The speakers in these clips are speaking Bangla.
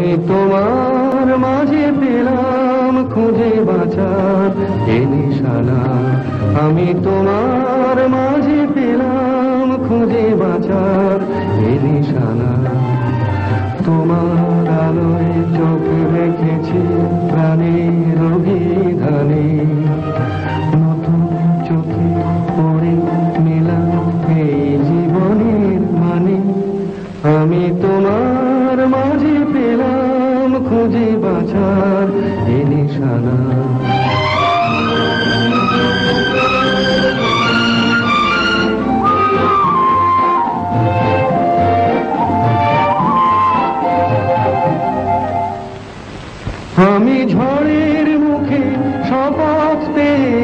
আমি তোমার মাঝে পেলাম খুঁজে বাঁচার এ নিশানা। আমি তোমার মাঝে পেলাম খুঁজে বাঁচার এ নিশানা। তোমার আলোয় চোখ রেখেছি প্রাণের অভিধানে। নতুন চোখে পড়ে নিলাম এই জীবনের মানে। আমি তোমার মাঝে পেলাম খুঁজে বাঁচার এ নিশানা। আমি ঝড়ের মুখে শপথ পেয়ে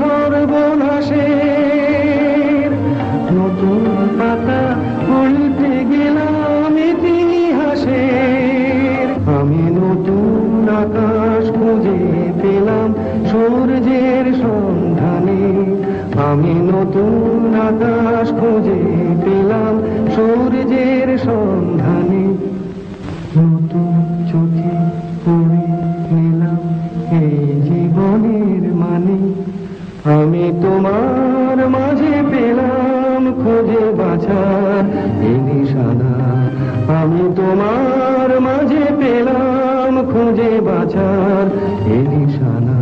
সর্বনাশের নতুন পাতা উল্টে গেলাম ইতিহাসের। আমি নতুন আকাশ খুঁজে পেলাম সূর্যের সন্ধানে। আমি নতুন আকাশ খুঁজে পেলাম সূর্যের সন্ধানে। নতুন চোখে পড়ে নিলাম এই জীবনের মানে। আমি তোমার মাঝে পেলাম খুঁজে বাঁচার এই নিশানা। আমি তোমার মাঝে পেলাম খুঁজে বাঁচার এই নিশানা।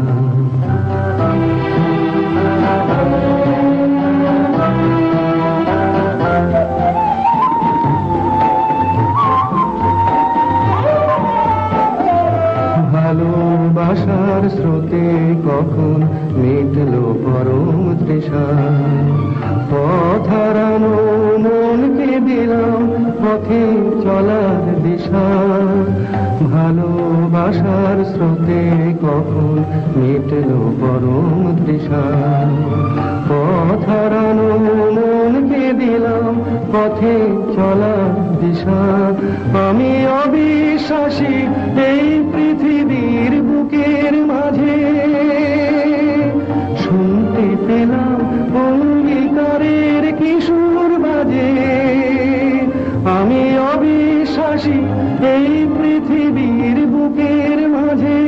ভালোবাসার স্রোতে কখন মিটলো পরম তৃষা। পথ হারানো মনকে দিলাম পথে চলার দিশা। ভালোবাসার স্রোতে কখন মিটলো পরম তৃষা। পথ হারানো মনকে দিলাম পথে চলার দিশা। আমি অবিশ্বাসী এই পৃথিবীর বুকের মাঝে শুনতে পেলাম অঙ্গীকারের কিশোর বাজে। আমি অবিশ্বাসী এই পৃথিবীর বুকের মাঝে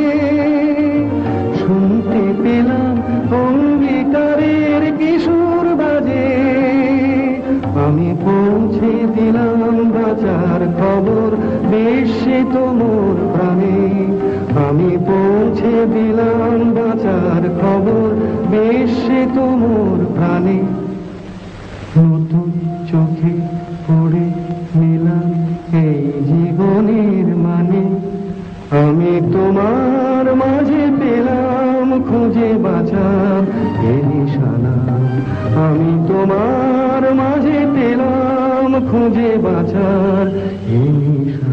শুনতে পেলাম অঙ্গীকারের কিশোর বাজে। আমি পৌঁছে দিলাম বাঁচার খবর বিশ্বে তোমর প্রাণে। আমি পৌঁছে দিলাম বাঁচার খবর বিশ্বে তোমর প্রাণে। নতুন চোখে পড়ে নিলাম এই জীবনের মানে। আমি তোমার মাঝে পেলাম খুঁজে বাঁচার এ নিশানা। আমি তোমার মাঝে পেলাম খুঁজে বাঁচার এ নিশানা।